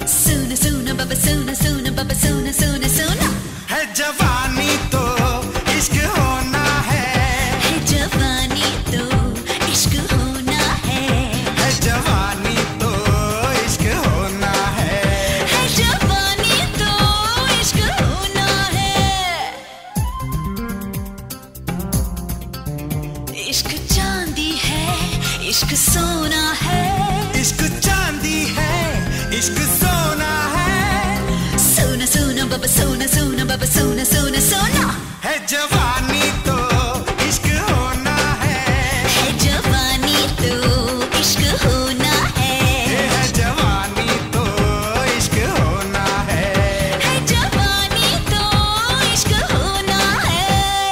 सुन सुन बाबा सुन सुन बाबा सुन सुन सुन है जवानी तो इश्क होना है जवानी तो इश्क होना है जवानी तो इश्क होना है जवानी तो इश्क होना है। इश्क चांदी है इश्क सोना है इश्क चांदी है इश्क सोना है सुन सुन बाबा सुन सुन बाबा सुन सुन सोना है जवानी तो इश्क होना है जवानी तो इश्क होना है जवानी तो इश्क होना है जवानी तो इश्क होना है।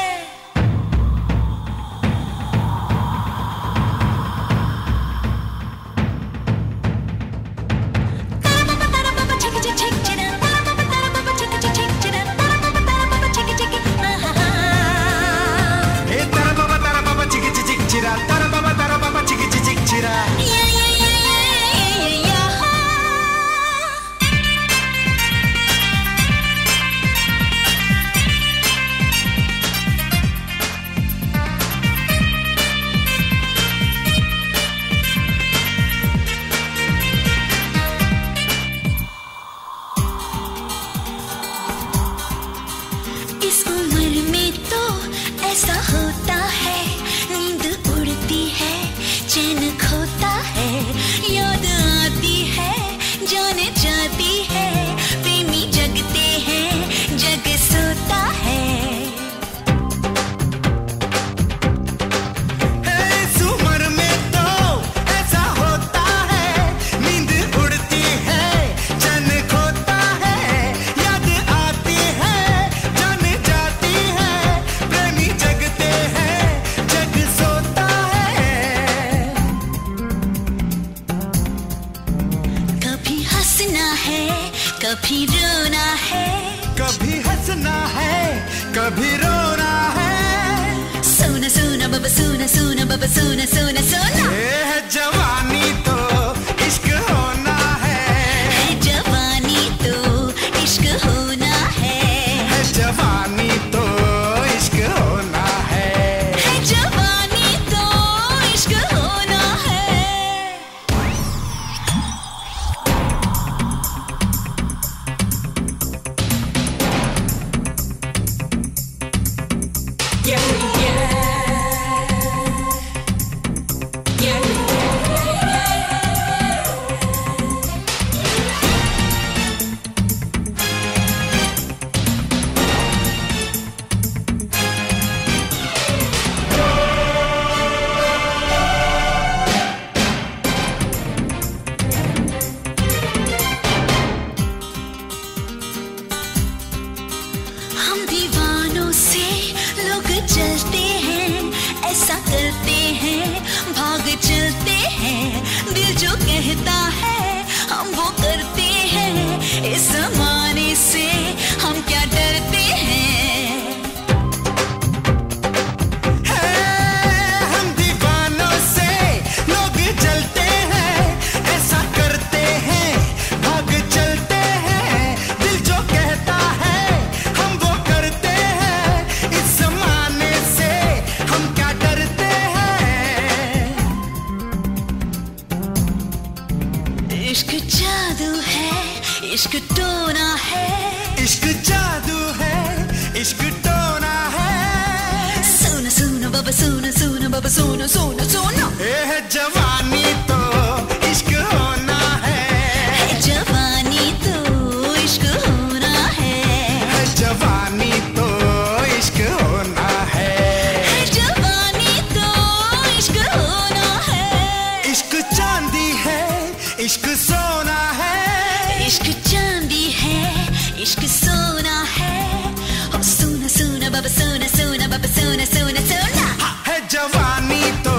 इस उम्र में तो ऐसा होता है नींद उड़ती है चैन खोता है याद आती है जान जाती है प्रेमी जगते हैं जग सोता है। इस उम्र में तो ऐसा होता है नींद उड़ती है चैन खोता है याद आती है जान जाती है प्रेमी जगते हैं जग सोता है। कभी हंसना है कभी रोना है कभी हंसना है कभी रोना है सुन सुन बाबा सुन सुन बाबा सुन सुन सोना ये है जवानी तो इश्क होना है जवानी तो इश्क होना है जवानी तो इश्क होना है जवानी तो इश्क होना है। हम दीवानों से लोग जलते हैं ऐसा करते हैं भाग चलते हैं दिल जो कहता है हम वो करते हैं इस जमाने से हम क्या डरते हैं। हम दीवानों से लोग जलते हैं ऐसा करते हैं भाग चलते हैं दिल जो कहता है हम वो करते हैं इस जमाने से हम क्या डरते हैं। इश्क जादू है इश्क टोना है इश्क जादू है इश्क टोना है सुन सुन बाबा सुन सुन बाबा सुन सुन सुन ये है जवानी तो इश्क होना है जवानी तो इश्क होना है जवानी तो इश्क होना है जवानी तो इश्क होना है। इश्क चांदी है इश्क सोना है इश्क चांदी है इश्क सोना है सुन सुन बाबा सुन सुन बाबा सुन सुन सोना है जवानी तो